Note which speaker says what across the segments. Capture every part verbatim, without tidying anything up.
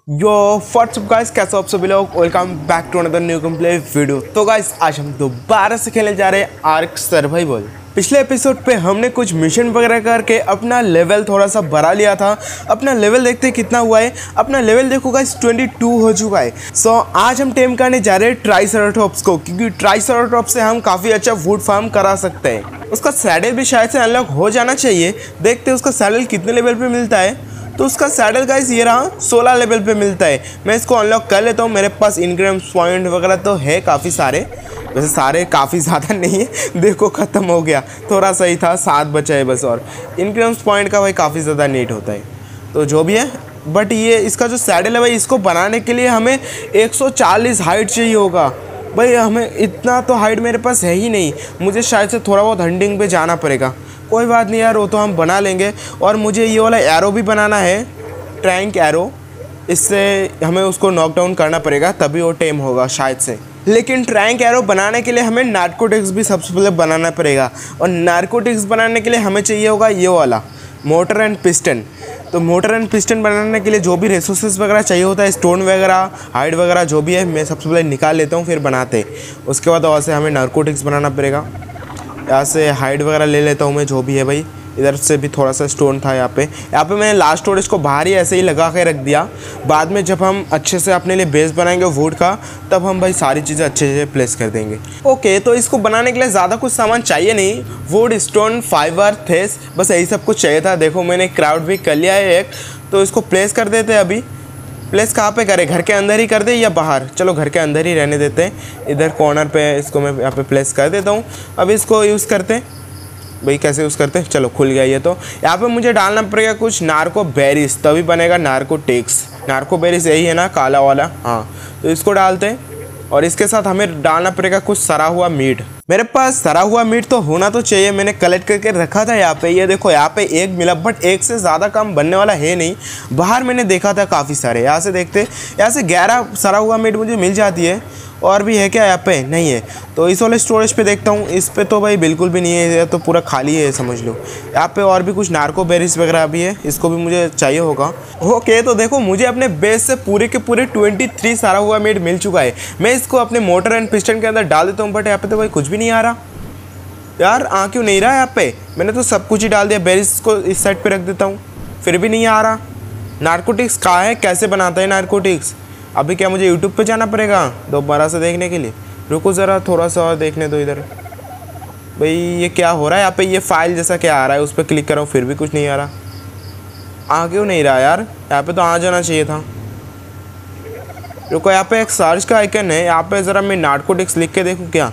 Speaker 1: यो WhatsApp guys, कैसे हो आप सभी लोग। Welcome back to another new complete video. तो गाइस आज हम दोबारा से खेलने जा रहे हैं आर्क सर्वाइवल। पिछले एपिसोड पे हमने कुछ मिशन वगैरह करके अपना लेवल थोड़ा सा बढ़ा लिया था। अपना लेवल देखते हैं कितना हुआ है। अपना लेवल देखो गाइस बाईस हो चुका है। सो so, आज हम टेम करने जा रहे हैं ट्राइसेराटॉप्स को, क्योंकि ट्राइसेराटॉप्स से हम काफ़ी अच्छा वुड फार्म करा सकते हैं। उसका सैडल भी शायद से अनलॉक हो जाना चाहिए। देखते हैं उसका सैडल कितने लेवल पे मिलता है। तो उसका सैडल गाइस ये रहा सोलह लेवल पे मिलता है। मैं इसको अनलॉक कर लेता हूँ। मेरे पास इनग्रेम्स पॉइंट वगैरह तो है काफ़ी सारे, वैसे सारे काफ़ी ज़्यादा नहीं है। देखो ख़त्म हो गया, थोड़ा सही था, सात बचा है बस। और इनग्रेम्स पॉइंट का भाई काफ़ी ज़्यादा नीड होता है, तो जो भी है। बट ये इसका जो सैडल है भाई, इसको बनाने के लिए हमें एक सौ चालीस हाइट चाहिए होगा। भाई हमें इतना तो हाइट मेरे पास है ही नहीं। मुझे शायद से थोड़ा बहुत हंटिंग पे जाना पड़ेगा। कोई बात नहीं यार, वो तो हम बना लेंगे। और मुझे ये वाला एरो भी बनाना है, ट्रैंक एरो। इससे हमें उसको नॉकडाउन करना पड़ेगा, तभी वो टेम होगा शायद से। लेकिन ट्रैंक एरो बनाने के लिए हमें नार्कोटिक्स भी सबसे पहले बनाना पड़ेगा। और नार्कोटिक्स बनाने के लिए हमें चाहिए होगा ये वाला मोटर एंड पिस्टन। तो मोटर एंड पिस्टन बनाने के लिए जो भी रिसोर्सेज वगैरह चाहिए होता है, स्टोन वगैरह, हाइट वगैरह जो भी है, मैं सबसे पहले निकाल लेता हूँ, फिर बनाते। उसके बाद वहाँ से हमें नार्कोटिक्स बनाना पड़ेगा। यहाँ से हाइट वगैरह ले लेता हूँ मैं, जो भी है भाई। इधर से भी थोड़ा सा स्टोन था यहाँ पे। यहाँ पे मैंने लास्ट स्टोरेज को बाहर ही ऐसे ही लगा के रख दिया। बाद में जब हम अच्छे से अपने लिए बेस बनाएंगे वुड का, तब हम भाई सारी चीज़ें अच्छे से प्लेस कर देंगे। ओके, तो इसको बनाने के लिए ज़्यादा कुछ सामान चाहिए नहीं। वुड, स्टोन, फाइबर, थेस, बस यही सब कुछ चाहिए था। देखो मैंने क्राउड भी कर लिया है एक, तो इसको प्लेस कर देते हैं। अभी प्लेस कहाँ पे करें, घर के अंदर ही कर दे या बाहर? चलो घर के अंदर ही रहने देते हैं। इधर कॉर्नर पे इसको मैं यहाँ पे प्लेस कर देता हूँ। अब इसको यूज़ करते हैं भाई। कैसे यूज़ करते हैं? चलो खुल गया ये। तो यहाँ पे मुझे डालना पड़ेगा कुछ नार्को बेरीज, तभी बनेगा नार्कोटिक्स। नार्को बेरीज यही है ना, काला वाला? हाँ, तो इसको डालते हैं। और इसके साथ हमें डालना पड़ेगा कुछ सड़ा हुआ मीट। मेरे पास सड़ा हुआ मीट तो होना तो चाहिए। मैंने कलेक्ट करके रखा था यहाँ पे। ये देखो यहाँ पे एक मिला, बट एक से ज़्यादा काम बनने वाला है नहीं। बाहर मैंने देखा था काफ़ी सारे। यहाँ से देखते, यहाँ से ग्यारह सड़ा हुआ मीट मुझे मिल जाती है। और भी है क्या यहाँ पे? नहीं है। तो इस वाले स्टोरेज पे देखता हूँ। इस पे तो भाई बिल्कुल भी नहीं है, ये तो पूरा खाली है समझ लो। यहाँ पे और भी कुछ नार्को बेरीज वगैरह भी है, इसको भी मुझे चाहिए होगा। ओके, तो देखो मुझे अपने बेस से पूरे के पूरे तेईस सारा हुआ मीट मिल चुका है। मैं इसको अपने मोटर एंड पिस्टन के अंदर डाल देता हूँ। बट यहाँ पे तो भाई कुछ भी नहीं आ रहा यार। आ क्यों नहीं रहा यहाँ पे? मैंने तो सब कुछ ही डाल दिया। बेरीज को इस साइड पर रख देता हूँ, फिर भी नहीं आ रहा। नार्कोटिक्स कहाँ है, कैसे बनाता है नार्कोटिक्स? अभी क्या मुझे यूट्यूब पे जाना पड़ेगा दोबारा से देखने के लिए? रुको ज़रा, थोड़ा सा और देखने दो इधर। भाई ये क्या हो रहा है यहाँ पे? ये फाइल जैसा क्या आ रहा है? उस पर क्लिक कर रहा हूँ, फिर भी कुछ नहीं आ रहा। आ क्यों नहीं रहा यार? यहाँ पे तो आ जाना चाहिए था। रुको, यहाँ पे एक सर्च का आइकन है। यहाँ पे ज़रा मैं नार्कोटिक्स लिख के देखूँ क्या?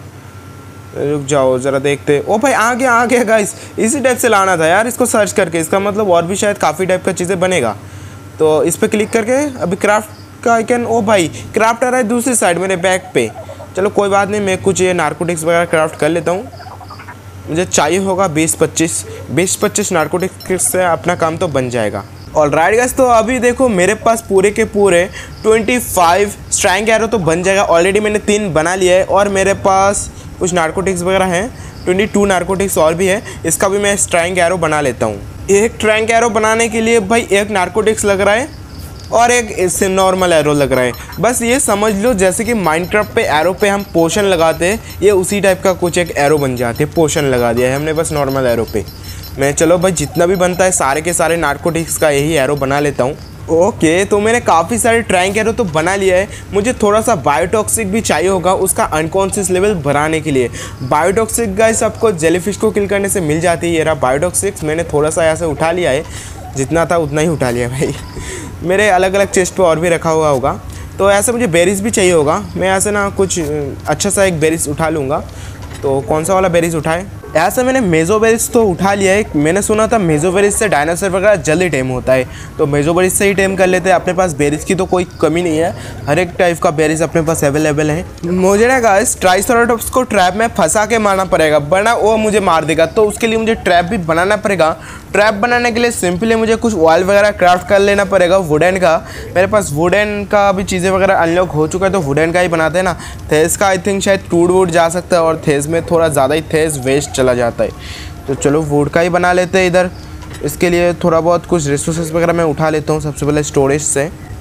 Speaker 1: रुक जाओ ज़रा देखते। ओ भाई आ गया, आ गया गाइस। इसी टाइप से लाना था यार इसको सर्च करके। इसका मतलब और भी शायद काफ़ी टाइप का चीज़ें बनेगा। तो इस पर क्लिक करके अभी क्राफ्ट का आइकन। ओ भाई क्राफ्ट आ रहा है दूसरी साइड मेरे बैक पे। चलो कोई बात नहीं, मैं कुछ ये नार्कोटिक्स वगैरह क्राफ्ट कर लेता हूँ। मुझे चाहिए होगा बीस पच्चीस बीस पच्चीस नार्कोटिक्स से अपना काम तो बन जाएगा। ऑलराइट गाइस, तो अभी देखो मेरे पास पूरे के पूरे पच्चीस स्ट्रैंग एरो तो बन जाएगा। ऑलरेडी मैंने तीन बना लिया है। और मेरे पास कुछ नार्कोटिक्स वगैरह हैं, बाईस नार्कोटिक्स और भी है। इसका भी मैं स्ट्रैंग एरो बना लेता हूँ। एक ट्रैंक एरो बनाने के लिए भाई एक नार्कोटिक्स लग रहा है और एक इससे नॉर्मल एरो लग रहा है। बस ये समझ लो जैसे कि माइनक्राफ्ट पे एरो पे हम पोशन लगाते हैं, ये उसी टाइप का कुछ एक एरो बन जाते हैं। पोशन लगा दिया है हमने बस नॉर्मल एरो पे। मैं चलो भाई जितना भी बनता है सारे के सारे नार्कोटिक्स का यही एरो बना लेता हूँ। ओके, तो मैंने काफ़ी सारे ट्रैंक एरो तो बना लिया है। मुझे थोड़ा सा बायोटॉक्सिक भी चाहिए होगा उसका अनकॉन्शियस लेवल बढ़ाने के लिए। बायोटॉक्सिक गाइस आपको जेलीफिश को किल करने से मिल जाती है। ये रहा बायोटॉक्सिक्स। मैंने थोड़ा सा यहाँ से उठा लिया है, जितना था उतना ही उठा लिया भाई। मेरे अलग अलग चेस्ट पे और भी रखा हुआ होगा। तो ऐसे मुझे बेरीज भी चाहिए होगा। मैं ऐसे ना कुछ अच्छा सा एक बेरीज उठा लूँगा। तो कौन सा वाला बेरीज उठाए? ऐसा मैंने मेजोबेरीज तो उठा लिया है। मैंने सुना था मेजोबेरीज से डायनासोर वगैरह जल्दी टेम होता है, तो मेजोबेरीज से ही टेम कर लेते हैं। अपने पास बेरीज की तो कोई कमी नहीं है, हर एक टाइप का बेरीज अपने पास अवेलेबल है। मुझे ना गाइस ट्राइसेराटॉप्स को ट्रैप में फंसा के मारना पड़ेगा, वरना वो मुझे मार देगा। तो उसके लिए मुझे ट्रैप भी बनाना पड़ेगा। ट्रैप बनाने के लिए सिंपली मुझे कुछ ऑयल वगैरह क्राफ्ट कर लेना पड़ेगा वुडन का। मेरे पास वुडन का भी चीज़ें वगैरह अनलॉक हो चुका है, तो वुडन का ही बनाते हैं ना। थेस का आई थिंक शायद टूट वूट जा सकता है, और थेस में थोड़ा ज़्यादा ही थेस वेस्ट चला जाता है। तो चलो वुड का ही बना लेते हैं इधर। इसके लिए थोड़ा बहुत कुछ रिसोर्सेज वगैरह मैं उठा लेता हूँ सबसे पहले स्टोरेज से।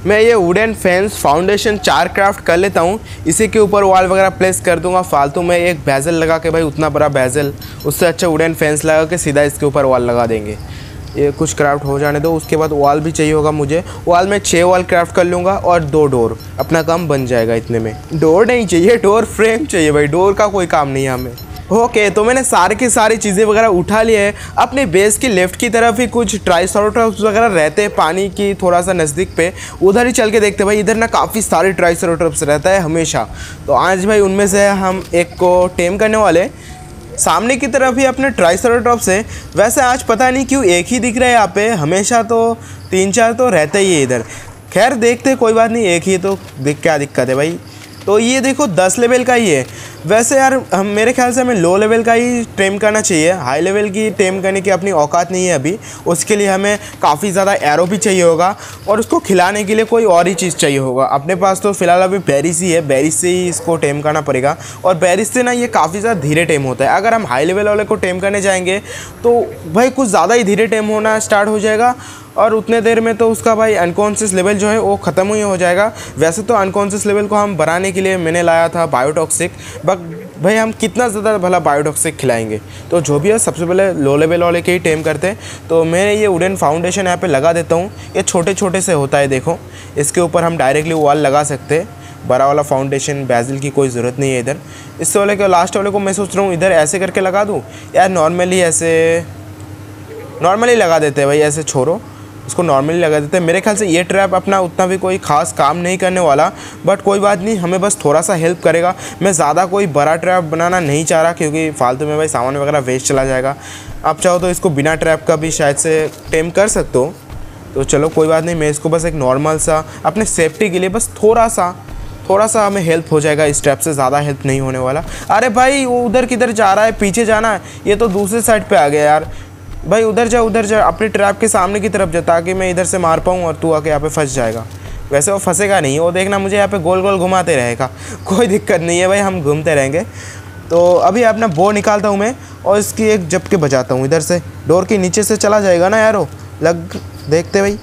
Speaker 1: मैं ये वुडन फेंस फाउंडेशन चार क्राफ्ट कर लेता हूँ, इसी के ऊपर वॉल वगैरह प्लेस कर दूंगा। फालतू में एक बेजल लगा के भाई, उतना बड़ा बेजल, उससे अच्छा वुडन फेंस लगा के सीधा इसके ऊपर वॉल लगा देंगे। ये कुछ क्राफ्ट हो जाने दो, उसके बाद वॉल भी चाहिए होगा मुझे। वॉल में छः वॉल क्राफ्ट कर लूँगा और दो डोर, अपना काम बन जाएगा इतने में। डोर नहीं चाहिए, डोर फ्रेम चाहिए भाई, डोर का कोई काम नहीं है हमें। ओके तो मैंने सारी की सारी चीज़ें वगैरह उठा लिए हैं। अपने बेस की लेफ्ट की तरफ ही कुछ ट्राइसरोटॉप्स वगैरह रहते हैं, पानी की थोड़ा सा नज़दीक पे, उधर ही चल के देखते हैं भाई। इधर ना काफ़ी सारे ट्राइसरोटॉप्स रहता है हमेशा, तो आज भाई उनमें से हम एक को टेम करने वाले। सामने की तरफ ही अपने ट्राइसरोटॉप्स है। वैसे आज पता नहीं क्यों एक ही दिख रहा है यहाँ पे, हमेशा तो तीन चार तो रहता ही है इधर। खैर देखते, कोई बात नहीं, एक ही तो दिख, क्या दिक्कत है भाई। तो ये देखो दस लेवल का ही है। वैसे यार हम मेरे ख्याल से हमें लो लेवल का ही टेम करना चाहिए, हाई लेवल की टेम करने की अपनी औकात नहीं है अभी। उसके लिए हमें काफ़ी ज़्यादा एरो भी चाहिए होगा और उसको खिलाने के लिए कोई और ही चीज़ चाहिए होगा। अपने पास तो फिलहाल अभी बेरिस ही है, बेरिस से ही इसको टेम करना पड़ेगा। और बेरिस से ना ये काफ़ी ज़्यादा धीरे टेम होता है। अगर हम हाई लेवल वाले को टेम करने जाएंगे तो भाई कुछ ज़्यादा ही धीरे टेम होना स्टार्ट हो जाएगा, और उतने देर में तो उसका भाई अनकॉन्शियस लेवल जो है वो ख़त्म ही हो जाएगा। वैसे तो अनकॉन्शियस लेवल को हम बढ़ाने के लिए मैंने लाया था बायोटॉक्सिक, बट भाई हम कितना ज़्यादा भला बायोटॉक्सिक खिलाएंगे। तो जो भी है सबसे पहले लो लेवल वाले के ही टेम करते हैं। तो मैं ये वुडन फाउंडेशन यहाँ पे लगा देता हूँ। ये छोटे छोटे से होता है, देखो इसके ऊपर हम डायरेक्टली वॉल लगा सकते हैं। बड़ा वाला फाउंडेशन बेजल की कोई ज़रूरत नहीं है इधर। इससे वाले के लास्ट वाले को मैं सोच रहा हूँ इधर ऐसे करके लगा दूँ, यार नॉर्मली ऐसे नॉर्मली लगा देते हैं भाई, ऐसे छोड़ो इसको नॉर्मली लगा देते हैं। मेरे ख्याल से ये ट्रैप अपना उतना भी कोई ख़ास काम नहीं करने वाला, बट कोई बात नहीं, हमें बस थोड़ा सा हेल्प करेगा। मैं ज़्यादा कोई बड़ा ट्रैप बनाना नहीं चाह रहा, क्योंकि फालतू में भाई सामान वगैरह वेस्ट चला जाएगा। आप चाहो तो इसको बिना ट्रैप का भी शायद से टेम कर सकते हो। तो चलो कोई बात नहीं, मैं इसको बस एक नॉर्मल सा अपने सेफ्टी के लिए बस थोड़ा सा थोड़ा सा हमें हेल्प हो जाएगा। इस ट्रैप से ज़्यादा हेल्प नहीं होने वाला। अरे भाई वो उधर किधर जा रहा है, पीछे जाना है। ये तो दूसरे साइड पर आ गया यार। भाई उधर जा उधर जा, अपने ट्रैप के सामने की तरफ जा, ताकि मैं इधर से मार पाऊँ और तू आके यहाँ पे फंस जाएगा। वैसे वो फंसेगा नहीं, वो देखना मुझे यहाँ पे गोल गोल घुमाते रहेगा। कोई दिक्कत नहीं है भाई, हम घूमते रहेंगे। तो अभी अपना बो निकालता हूँ मैं और इसकी एक झपके बजाता हूँ। इधर से डोर के नीचे से चला जाएगा ना यार, वो लग देखते भाई।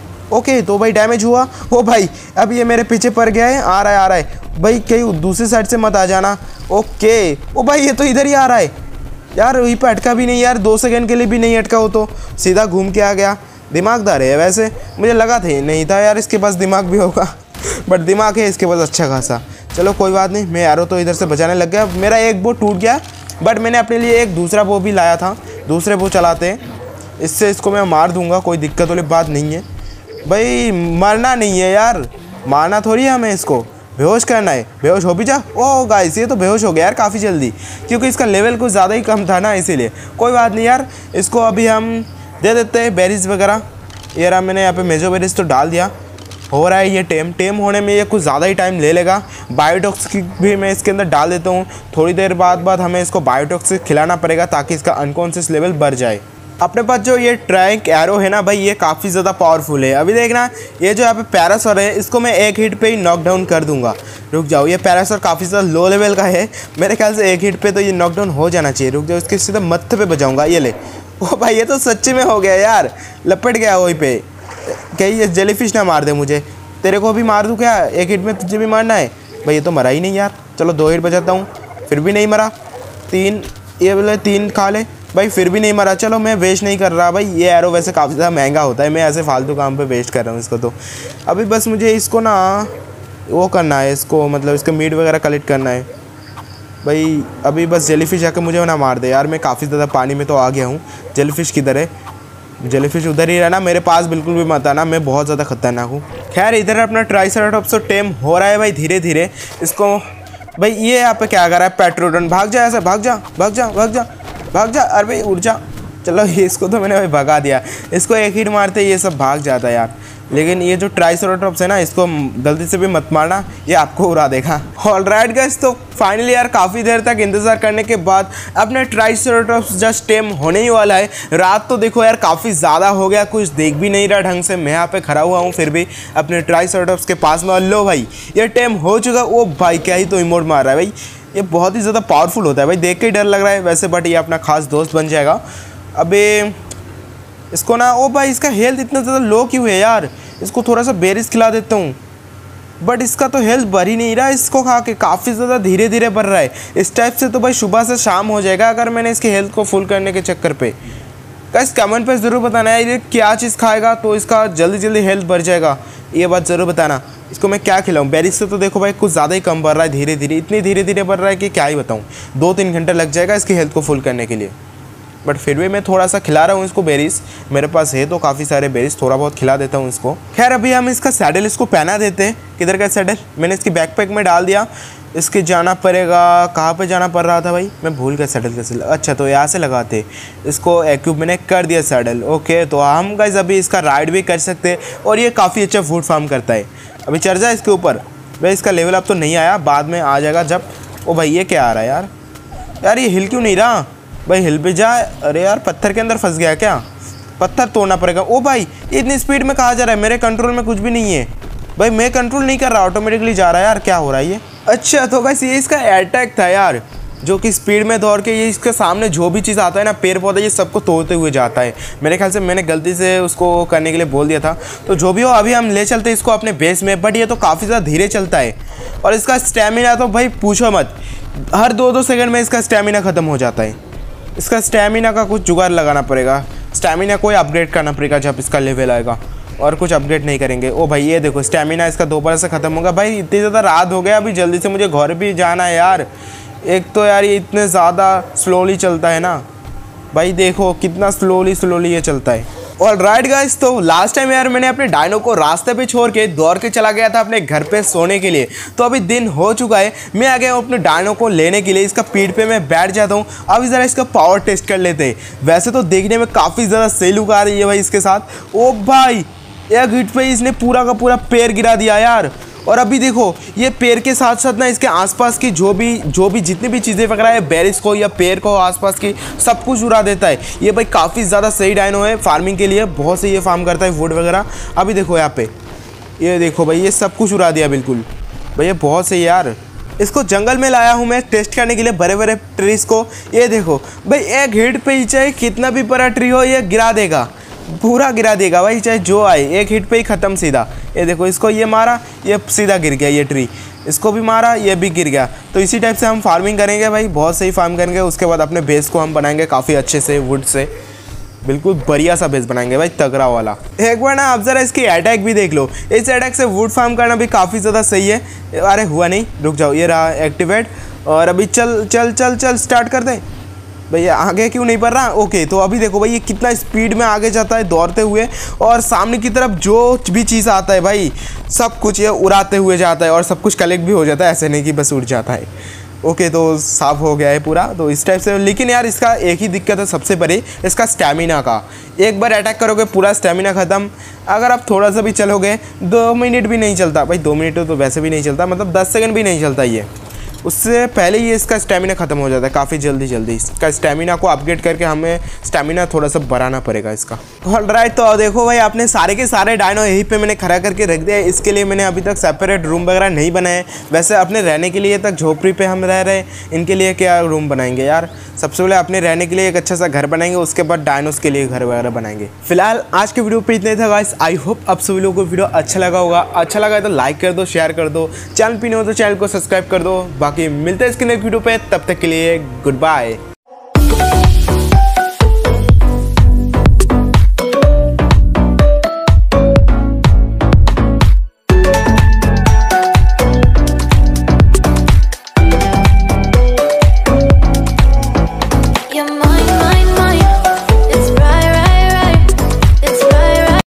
Speaker 1: ओके तो भाई डैमेज हुआ। ओ भाई अब ये मेरे पीछे पड़ गया है, आ रहा है आ रहा है भाई, कहीं दूसरी साइड से मत आ जाना। ओके ओ भाई ये तो इधर ही आ रहा है यार, वहीं पर अटका भी नहीं यार, दो सेकंड के लिए भी नहीं अटका, हो तो सीधा घूम के आ गया। दिमागदार है वैसे, मुझे लगा था नहीं था यार इसके पास दिमाग भी होगा, बट दिमाग है इसके पास अच्छा खासा। चलो कोई बात नहीं, मैं यारो तो इधर से बचाने लग गया। मेरा एक बो टूट गया, बट मैंने अपने लिए एक दूसरा बो भी लाया था। दूसरे बो चलाते हैं, इससे इसको मैं मार दूंगा, कोई दिक्कत वाली बात नहीं है भाई। मरना नहीं है यार, मारना थोड़ी है हमें, इसको बेहोश करना है। बेहोश हो भी जा। ओ गाइस ये तो बेहोश हो गया यार काफ़ी जल्दी, क्योंकि इसका लेवल कुछ ज़्यादा ही कम था ना, इसीलिए। कोई बात नहीं यार, इसको अभी हम दे देते हैं बेरीज वगैरह। ये रहा, मैंने यहाँ पे मेजो बेरीज तो डाल दिया। हो रहा है ये टेम टेम होने में ये कुछ ज़्यादा ही टाइम ले लेगा। बायोटॉक्सिक भी मैं इसके अंदर डाल देता हूँ। थोड़ी देर बाद बाद हमें इसको बायोटॉक्सिक खिलाना पड़ेगा, ताकि इसका अनकॉन्शियस लेवल बढ़ जाए। अपने पास जो ये ट्रैंक एरो है ना भाई, ये काफ़ी ज़्यादा पावरफुल है। अभी देखना, ये जो यहाँ पे पैरासोर है, इसको मैं एक हिट पे ही नॉक डाउन कर दूंगा। रुक जाओ, ये पैरासोर काफ़ी ज़्यादा लो लेवल का है, मेरे ख्याल से एक हिट पे तो ये नॉक डाउन हो जाना चाहिए। रुक जाओ, इसके सीधा मत्थे पे बजाऊंगा। ये ले, ओ भाई ये तो सच्ची में हो गया यार, लपट गया वहीं पे। कहीं ये जेलीफिश ना मार दे मुझे। तेरे को भी मार दूँ क्या एक हिट में? तुझे भी मारना है भाई? ये तो मरा ही नहीं यार। चलो दो हिट बजाता हूँ, फिर भी नहीं मरा। तीन, ये बोले तीन खा ले भाई, फिर भी नहीं मरा। चलो मैं वेस्ट नहीं कर रहा भाई, ये एरो वैसे काफ़ी ज़्यादा महंगा होता है, मैं ऐसे फालतू काम पे वेस्ट कर रहा हूँ इसको। तो अभी बस मुझे इसको ना वो करना है, इसको मतलब इसका मीट वगैरह कलेक्ट करना है भाई। अभी बस जेलीफिश आके मुझे ना मार दे यार, मैं काफ़ी ज़्यादा पानी में तो आ गया हूँ। जेलीफिश किधर है? जेलीफिश उधर ही रहना, मेरे पास बिल्कुल भी मत आना, मैं बहुत ज़्यादा खतरनाक हूँ। खैर इधर अपना ट्राइसराटॉप्स तो टेम हो रहा है भाई धीरे धीरे। इसको भाई ये यहाँ पे क्या कर रहा है? पेट्रोडन भाग जा, ऐसे भाग जा भाग जा भाग जा भाग जा। अरे भाई उड़ जा। चलो इसको तो मैंने भाई भगा दिया, इसको एक हिट मारते ये सब भाग जाता है यार। लेकिन ये जो ट्राइसराटॉप्स है ना, इसको गलती से भी मत मारना, ये आपको उड़ा देगा। ऑलराइट गाइस, तो फाइनली यार काफ़ी देर तक इंतज़ार करने के बाद अपने ट्राइसराटॉप्स जस्ट टेम होने ही वाला है। रात तो देखो यार काफ़ी ज़्यादा हो गया, कुछ देख भी नहीं रहा ढंग से। मैं यहाँ पे खड़ा हुआ हूँ फिर भी अपने ट्राइसराटॉप्स के पास में। लो भाई ये टेम हो चुका। ओ भाई क्या ही तो इमोट मार रहा है भाई, ये बहुत ही ज़्यादा पावरफुल होता है भाई, देख के ही डर लग रहा है वैसे, बट ये अपना खास दोस्त बन जाएगा। अबे इसको ना, ओ भाई इसका हेल्थ इतना ज़्यादा लो क्यों है यार? इसको थोड़ा सा बेरिस खिला देता हूँ, बट इसका तो हेल्थ बढ़ ही नहीं रहा। इसको खा के काफ़ी ज़्यादा धीरे धीरे बढ़ रहा है। इस टाइप से तो भाई सुबह से शाम हो जाएगा अगर मैंने इसकी हेल्थ को फुल करने के चक्कर पे। गाइस कमेंट पे ज़रूर बताना है ये क्या चीज़ खाएगा तो इसका जल्दी जल्दी हेल्थ बढ़ जाएगा, ये बात ज़रूर बताना। इसको मैं क्या खिलाऊँ? बेरिस से तो देखो भाई कुछ ज़्यादा ही कम बढ़ रहा है, धीरे धीरे, इतनी धीरे धीरे बढ़ रहा है कि क्या ही बताऊँ। दो तीन घंटे लग जाएगा इसकी हेल्थ को फुल करने के लिए, बट फिर भी मैं थोड़ा सा खिला रहा हूँ इसको बेरिस। मेरे पास है तो काफ़ी सारे बेरिस, थोड़ा बहुत खिला देता हूँ इसको। खैर अभी हम इसका सैडल इसको पहना देते हैं। किधर का सैडल? मैंने इसकी बैकपैक में डाल दिया। इसके जाना पड़ेगा, कहाँ पे जाना पड़ रहा था भाई, मैं भूल गया सैडल कैसे। अच्छा तो यहाँ से लगाते इसको। एक्यूब मैंने कर दिया सैडल। ओके तो हम गाइस अभी इसका राइड भी कर सकते हैं और ये काफ़ी अच्छा फूड फार्म करता है। अभी चढ़ जाए इसके ऊपर। भाई इसका लेवल अप तो नहीं आया, बाद में आ जाएगा जब। ओ भाई ये क्या आ रहा है यार, यार ये हिल क्यों नहीं रहा भाई? हिल भी जाए। अरे यार पत्थर के अंदर फंस गया क्या? पत्थर तोड़ना पड़ेगा। ओ भाई इतनी स्पीड में कहाँ जा रहा है? मेरे कंट्रोल में कुछ भी नहीं है भाई, मैं कंट्रोल नहीं कर रहा, ऑटोमेटिकली जा रहा है यार। क्या हो रहा है ये? अच्छा तो गाइस ये इसका अटैक था यार, जो कि स्पीड में दौड़ के ये इसके सामने जो भी चीज़ आता है ना, पेड़ पौधे, ये सबको तोड़ते हुए जाता है। मेरे ख्याल से मैंने गलती से उसको करने के लिए बोल दिया था। तो जो भी हो अभी हम ले चलते हैं इसको अपने बेस में, बट ये तो काफ़ी ज़्यादा धीरे चलता है और इसका स्टेमिना तो भाई पूछो मत, हर दो दो सेकंड में इसका स्टेमिना ख़त्म हो जाता है। इसका स्टेमिना का कुछ जुगाड़ लगाना पड़ेगा, स्टेमिना को अपग्रेड करना पड़ेगा जब इसका लेवल आएगा, और कुछ अपग्रेड नहीं करेंगे। ओ भाई ये देखो स्टेमिना इसका दोबारा से ख़त्म होगा। भाई इतनी ज़्यादा रात हो गया, अभी जल्दी से मुझे घर भी जाना है यार। एक तो यार ये इतने ज़्यादा स्लोली चलता है ना भाई, देखो कितना स्लोली स्लोली ये चलता है। और राइट गाइस, तो लास्ट टाइम यार मैंने अपने डायनो को रास्ते पे छोड़ के दौड़ के चला गया था अपने घर पे सोने के लिए। तो अभी दिन हो चुका है, मैं आ गया हूँ अपने डायनो को लेने के लिए। इसका पीठ पे मैं बैठ जाता हूँ। अभी ज़रा इसका पावर टेस्ट कर लेते हैं। वैसे तो देखने में काफ़ी ज़्यादा सही लुक आ रही है भाई इसके साथ। ओ भाई एक हिट पे इसने पूरा का पूरा पेड़ गिरा दिया यार। और अभी देखो ये पेड़ के साथ साथ ना इसके आसपास की जो भी जो भी जितनी भी चीज़ें वगैरह है, बेरिस को या पेड़ को आसपास की सब कुछ उड़ा देता है। ये भाई काफ़ी ज़्यादा सही डायनो है फार्मिंग के लिए, बहुत सही ये फार्म करता है वुड वगैरह। अभी देखो यहाँ पे, ये देखो भाई ये सब कुछ उड़ा दिया बिल्कुल। भाई ये बहुत सही यार। इसको जंगल में लाया हूँ मैं टेस्ट करने के लिए बड़े बड़े ट्रीज को। ये देखो भाई एक हिट पे ही चाहे कितना भी बड़ा ट्री हो ये गिरा देगा, पूरा गिरा देगा भाई, चाहे जो आए, एक हिट पे ही ख़त्म सीधा। ये देखो इसको ये मारा, ये सीधा गिर गया ये ट्री। इसको भी मारा, ये भी गिर गया। तो इसी टाइप से हम फार्मिंग करेंगे भाई, बहुत सही फार्म करेंगे। उसके बाद अपने बेस को हम बनाएंगे काफ़ी अच्छे से वुड से, बिल्कुल बढ़िया सा बेस बनाएंगे भाई, तगड़ा वाला। एक बार ना आप ज़रा इसकी अटैक भी देख लो। इस अटैक से वुड फार्म करना भी काफ़ी ज़्यादा सही है। अरे हुआ नहीं, रुक जाओ, ये रहा एक्टिवेट। और अभी चल चल चल चल स्टार्ट कर दें। भैया आगे क्यों नहीं बढ़ रहा? ओके तो अभी देखो भाई ये कितना स्पीड में आगे जाता है दौड़ते हुए, और सामने की तरफ जो भी चीज़ आता है भाई सब कुछ ये उड़ाते हुए जाता है, और सब कुछ कलेक्ट भी हो जाता है, ऐसे नहीं कि बस उड़ जाता है। ओके तो साफ हो गया है पूरा, तो इस टाइप से। लेकिन यार इसका एक ही दिक्कत है सबसे बड़ी, इसका स्टैमिना का। एक बार अटैक करोगे पूरा स्टैमिना ख़त्म। अगर आप थोड़ा सा भी चलोगे, दो मिनट भी नहीं चलता भाई, दो मिनट तो वैसे भी नहीं चलता, मतलब दस सेकंड भी नहीं चलता ये, उससे पहले ही इसका स्टेमिना ख़त्म हो जाता है काफ़ी जल्दी जल्दी। इसका स्टेमिना को अपग्रेड करके हमें स्टेमिना थोड़ा सा बढ़ाना पड़ेगा इसका। ऑलराइट तो देखो भाई आपने सारे के सारे डायनो यहीं पे मैंने खड़ा करके रख दिया है। इसके लिए मैंने अभी तक सेपरेट रूम वगैरह नहीं बनाए। वैसे अपने रहने के लिए तक झोपड़ी पे हम रह रहे हैं, इनके लिए क्या रूम बनाएंगे यार? सबसे पहले अपने रहने के लिए एक अच्छा सा घर बनाएंगे, उसके बाद डायनोस के लिए घर वगैरह बनाएंगे। फिलहाल आज के वीडियो पे इतना ही था गाइस। आई होप आप सभी लोगों को वीडियो अच्छा लगा होगा। अच्छा लगा तो लाइक कर दो, शेयर कर दो, चैनल पे नहीं हो तो चैनल को सब्सक्राइब कर दो। बाकी मिलते हैं इसके नेक्स्ट वीडियो पे, तब तक के लिए गुड बाय।